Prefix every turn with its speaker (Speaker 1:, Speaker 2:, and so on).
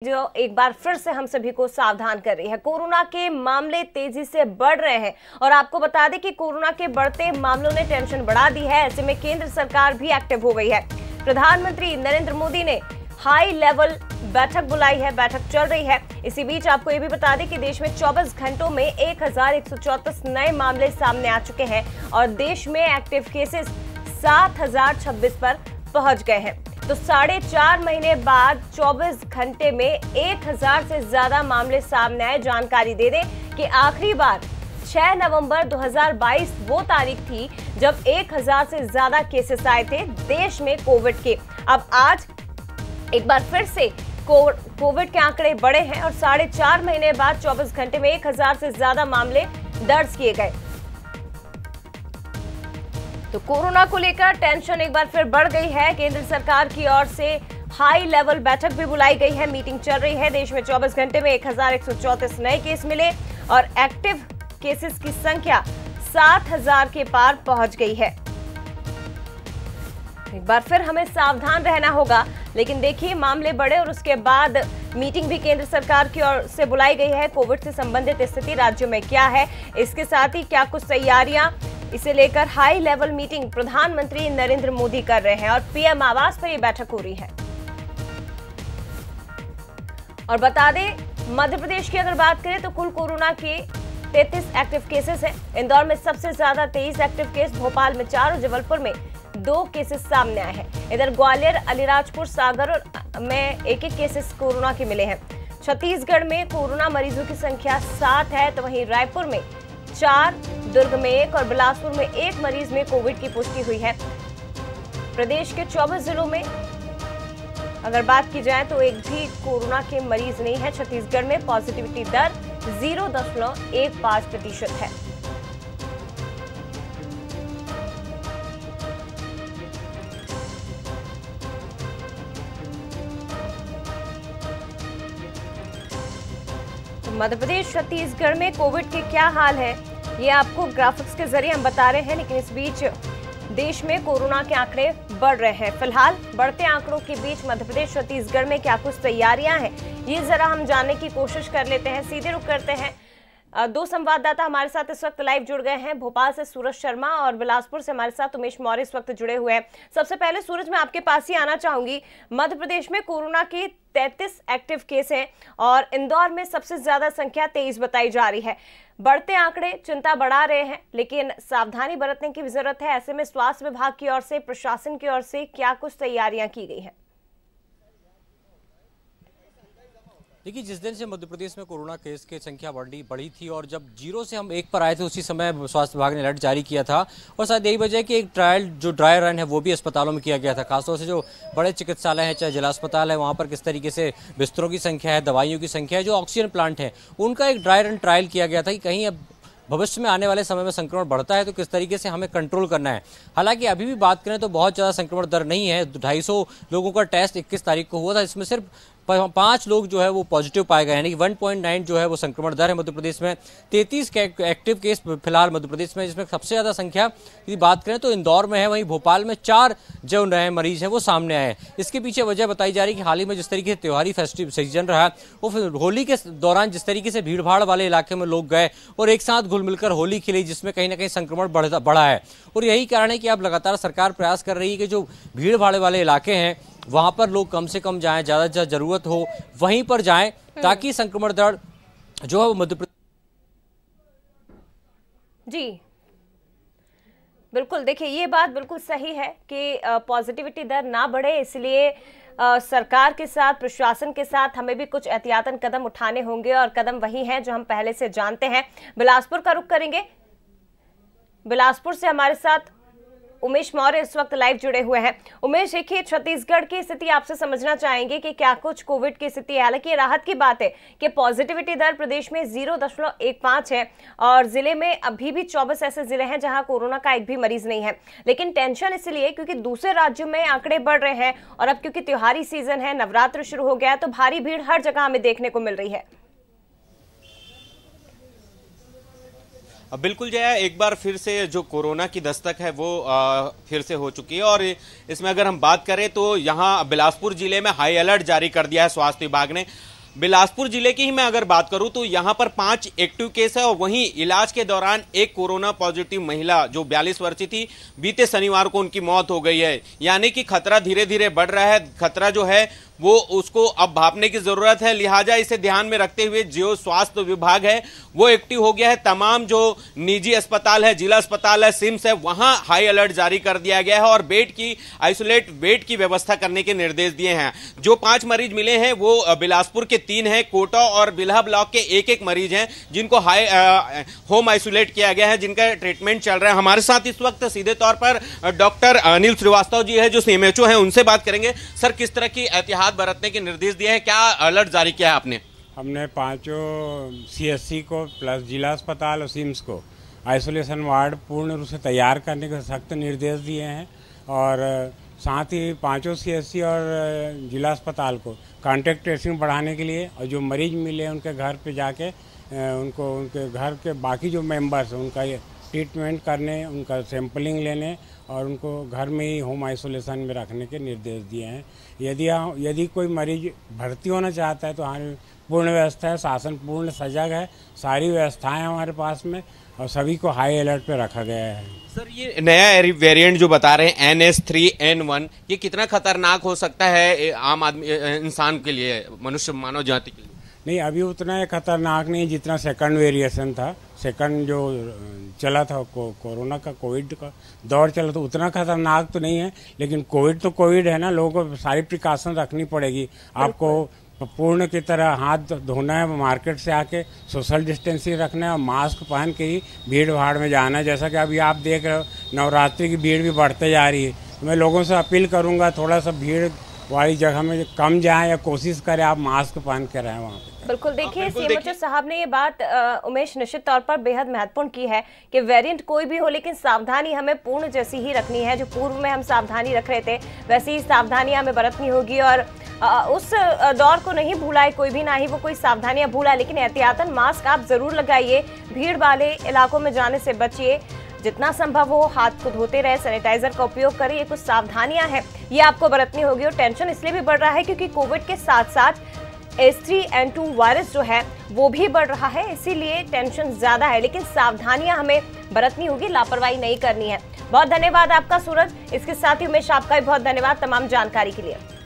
Speaker 1: जो एक बार फिर से हम सभी को सावधान कर रही है। कोरोना के मामले तेजी से बढ़ रहे हैं और आपको बता दें कि कोरोना के बढ़ते मामलों ने टेंशन बढ़ा दी है। ऐसे में केंद्र सरकार भी एक्टिव हो गई है। प्रधानमंत्री नरेंद्र मोदी ने हाई लेवल बैठक बुलाई है, बैठक चल रही है। इसी बीच आपको ये भी बता दें कि देश में 24 घंटों में 1134 नए मामले सामने आ चुके हैं और देश में एक्टिव केसेस 7026 पर पहुंच गए हैं। तो 4.5 महीने बाद 24 घंटे में 1000 से ज्यादा मामले सामने आए। जानकारी दे दें कि आखिरी बार 6 नवंबर 2022 वो तारीख थी जब 1000 से ज्यादा केसेस आए थे देश में कोविड के। अब आज एक बार फिर से कोविड के आंकड़े बढ़े हैं और 4.5 महीने बाद 24 घंटे में 1000 से ज्यादा मामले दर्ज किए गए। तो कोरोना को लेकर टेंशन एक बार फिर बढ़ गई है। केंद्र सरकार की ओर से हाई लेवल बैठक भी बुलाई गई है, मीटिंग चल रही है। देश में 24 घंटे में 1134 नए केस मिले और एक्टिव केसेस की संख्या 7000 के पार पहुंच गई है। एक बार फिर हमें सावधान रहना होगा, लेकिन देखिए मामले बढ़े और उसके बाद मीटिंग भी केंद्र सरकार की ओर से बुलाई गई है। कोविड से संबंधित स्थिति राज्यों में क्या है, इसके साथ ही क्या कुछ तैयारियां, इसे लेकर हाई लेवल मीटिंग प्रधानमंत्री नरेंद्र मोदी कर रहे हैं और पीएम आवास पर यह बैठक हो रही है। और बता दें मध्य प्रदेश की अगर बात करें तो कुल कोरोना के 33 एक्टिव केसेस हैं। इंदौर में सबसे ज्यादा 23 एक्टिव केस, भोपाल में 4 और जबलपुर में 2 केसेस सामने आए हैं। इधर ग्वालियर, अलीराजपुर, सागर में एक केसेस कोरोना के मिले हैं। छत्तीसगढ़ में कोरोना मरीजों की संख्या 7 है, तो वहीं रायपुर में 4, दुर्ग में 1 और बिलासपुर में 1 मरीज में कोविड की पुष्टि हुई है। प्रदेश के 24 जिलों में अगर बात की जाए तो एक भी कोरोना के मरीज नहीं है। छत्तीसगढ़ में पॉजिटिविटी दर 0.15% है। मध्य प्रदेश छत्तीसगढ़ में कोविड के क्या हाल है ये आपको ग्राफिक्स के जरिए हम बता रहे हैं, लेकिन इस बीच देश में कोरोना के आंकड़े बढ़ रहे हैं। फिलहाल बढ़ते आंकड़ों के बीच मध्य प्रदेश छत्तीसगढ़ में क्या कुछ तैयारियां हैं ये जरा हम जानने की कोशिश कर लेते हैं। सीधे रुक करते हैं, 2 संवाददाता हमारे साथ इस वक्त लाइव जुड़ गए हैं। भोपाल से सूरज शर्मा और बिलासपुर से हमारे साथ उमेश मौर्य इस वक्त जुड़े हुए हैं। सबसे पहले सूरज, मैं आपके पास ही आना चाहूंगी। मध्य प्रदेश में कोरोना के 33 एक्टिव केस हैं और इंदौर में सबसे ज्यादा संख्या 23 बताई जा रही है। बढ़ते आंकड़े चिंता बढ़ा रहे हैं, लेकिन सावधानी बरतने की भी जरूरत है। ऐसे में स्वास्थ्य विभाग की ओर से, प्रशासन की ओर से क्या कुछ तैयारियां की गई हैं?
Speaker 2: देखिए, जिस दिन से मध्य प्रदेश में कोरोना केस की संख्या बढ़ी थी और जब 0 से हम 1 पर आए थे उसी समय स्वास्थ्य विभाग ने अलर्ट जारी किया था और शायद यही वजह है कि एक ड्राई रन है वो भी अस्पतालों में किया गया था। खासतौर से जो बड़े चिकित्सालय हैं, चाहे जिला अस्पताल है, वहाँ पर किस तरीके से बिस्तरों की संख्या है, दवाइयों की संख्या है, जो ऑक्सीजन प्लांट है, उनका एक ड्राई रन ट्रायल किया गया था कि कहीं अब भविष्य में आने वाले समय में संक्रमण बढ़ता है तो किस तरीके से हमें कंट्रोल करना है। हालांकि अभी भी बात करें तो बहुत ज़्यादा संक्रमण दर नहीं है। 250 लोगों का टेस्ट 21 तारीख को हुआ था, इसमें सिर्फ 5 लोग जो है वो पॉजिटिव पाए गए, यानी कि 1.9 जो है वो संक्रमण दर है मध्य प्रदेश में। 33 एक्टिव केस फिलहाल मध्य प्रदेश में, जिसमें सबसे ज्यादा संख्या यदि बात करें तो इंदौर में है, वहीं भोपाल में 4 जो नए मरीज हैं वो सामने आए हैं। इसके पीछे वजह बताई जा रही है कि हाल ही में जिस तरीके से त्योहारी फेस्टिव सीजन रहा, वो फिर होली के दौरान जिस तरीके से भीड़ भाड़ वाले इलाके में लोग गए और एक साथ घुल मिलकर होली खेली, जिसमें कहीं ना कहीं संक्रमण बढ़ा है। और यही कारण है कि अब लगातार सरकार प्रयास कर रही है कि जो भीड़ भाड़ वाले इलाके हैं वहां पर लोग कम से कम जाएं, ज्यादा से ज्यादा जरूरत हो वहीं पर जाएं, ताकि संक्रमण दर जो है वो मध्य प्रदेश।
Speaker 1: जी बिल्कुल, देखिए ये बात बिल्कुल सही है कि पॉजिटिविटी दर ना बढ़े, इसलिए सरकार के साथ, प्रशासन के साथ हमें भी कुछ एहतियातन कदम उठाने होंगे और कदम वही हैं जो हम पहले से जानते हैं। बिलासपुर का रुख करेंगे। बिलासपुर से हमारे साथ उमेश मौर्य इस वक्त लाइव जुड़े हुए हैं। उमेश, देखिए छत्तीसगढ़ की स्थिति आपसे समझना चाहेंगे कि क्या कुछ कोविड की स्थिति है। हालांकि राहत की बात है कि पॉजिटिविटी दर प्रदेश में 0.15 है और जिले में अभी भी 24 ऐसे जिले हैं जहां कोरोना का एक भी मरीज नहीं है। लेकिन टेंशन इसलिए क्योंकि दूसरे राज्यों में आंकड़े बढ़ रहे हैं और अब क्योंकि त्योहारी सीजन है, नवरात्र शुरू हो गया है, तो भारी भीड़ हर जगह हमें देखने को मिल रही है।
Speaker 3: बिल्कुल जया, एक बार फिर से जो कोरोना की दस्तक है वो फिर से हो चुकी है और इसमें अगर हम बात करें तो यहाँ बिलासपुर जिले में हाई अलर्ट जारी कर दिया है स्वास्थ्य विभाग ने। बिलासपुर जिले की ही मैं अगर बात करूं तो यहां पर 5 एक्टिव केस है और वहीं इलाज के दौरान एक कोरोना पॉजिटिव महिला जो 42 वर्षीय थी, बीते शनिवार को उनकी मौत हो गई है। यानी कि खतरा धीरे धीरे बढ़ रहा है। खतरा जो है वो उसको अब भांपने की जरूरत है, लिहाजा इसे ध्यान में रखते हुए जो स्वास्थ्य विभाग है वो एक्टिव हो गया है। तमाम जो निजी अस्पताल है, जिला अस्पताल है, सिम्स है, वहां हाई अलर्ट जारी कर दिया गया है और बेड की आइसोलेट बेड की व्यवस्था करने के निर्देश दिए हैं। जो 5 मरीज मिले हैं वो बिलासपुर के 3 हैं, कोटा और बिल्हा ब्लॉक के एक मरीज हैं जिनको होम आइसोलेट किया गया है, जिनका ट्रीटमेंट चल रहा है। हमारे साथ इस वक्त सीधे तौर पर डॉक्टर अनिल श्रीवास्तव जी है जो सीएमएचओ हैं, उनसे बात करेंगे। सर, किस तरह की एहतियात बरतने के निर्देश दिए हैं, क्या अलर्ट जारी किया है आपने?
Speaker 4: हमने 5 सीएससी को प्लस जिला अस्पताल और सिम्स को आइसोलेशन वार्ड पूर्ण रूप से तैयार करने के सख्त निर्देश दिए हैं और साथ ही 5 सीएससी और जिला अस्पताल को कॉन्टैक्ट ट्रेसिंग बढ़ाने के लिए और जो मरीज मिले उनके घर पे जाके उनको उनके घर के बाकी जो मेंबर्स उनका ट्रीटमेंट करने, उनका सैंपलिंग लेने और उनको घर में ही होम आइसोलेशन में रखने के निर्देश दिए हैं। यदि कोई मरीज भर्ती होना चाहता है तो हमारी पूर्ण व्यवस्था है, शासन पूर्ण सजग है, सारी व्यवस्थाएं हमारे पास में और सभी को हाई अलर्ट पे रखा गया है।
Speaker 3: सर, ये नया वेरिएंट जो बता रहे हैं NS3N1, ये कितना खतरनाक हो सकता है आम आदमी इंसान के लिए, मनुष्य मानव जाति के लिए?
Speaker 4: नहीं, अभी उतना खतरनाक नहीं जितना सेकंड वेरिएशन था। सेकंड जो चला था कोरोना का, कोविड का दौर चला, तो उतना खतरनाक तो नहीं है, लेकिन कोविड तो कोविड है ना, लोगों को सारी प्रिकॉशन रखनी पड़ेगी। आपको पूर्ण की तरह हाथ धोना है, मार्केट से आके सोशल डिस्टेंसिंग रखना है और मास्क पहन के ही भीड़ भाड़ में जाना है। जैसा कि अभी आप देख रहे हो नवरात्रि की भीड़ भी बढ़ते जा रही है, तो मैं लोगों से अपील करूंगा थोड़ा सा भीड़ वाली जगह में कम जाएं या कोशिश करें आप मास्क पहन के रहें वहाँ पे।
Speaker 1: बिल्कुल, देखिए सीएमओ साहब ने ये बात उमेश निश्चित तौर पर बेहद महत्वपूर्ण की है कि वेरिएंट कोई भी हो लेकिन सावधानी हमें पूर्ण जैसी ही रखनी है। जो पूर्व में हम सावधानी रख रहे थे वैसी ही सावधानियां हमें बरतनी होगी और उस दौर को नहीं भूला है कोई भी, ना ही वो कोई सावधानियां भूला, लेकिन एहतियातन मास्क आप जरूर लगाइए, भीड़ वाले इलाकों में जाने से बचिए, जितना संभव हो हाथ को धोते रहे, सैनिटाइजर का उपयोग करें। ये कुछ सावधानियां हैं, ये आपको बरतनी होगी। और टेंशन इसलिए भी बढ़ रहा है क्योंकि कोविड के साथ साथ H3N2 वायरस जो है वो भी बढ़ रहा है, इसीलिए टेंशन ज्यादा है, लेकिन सावधानियां हमें बरतनी होगी, लापरवाही नहीं करनी है। बहुत धन्यवाद आपका सूरज। इसके साथ ही उमेश आपका भी बहुत धन्यवाद तमाम जानकारी के लिए।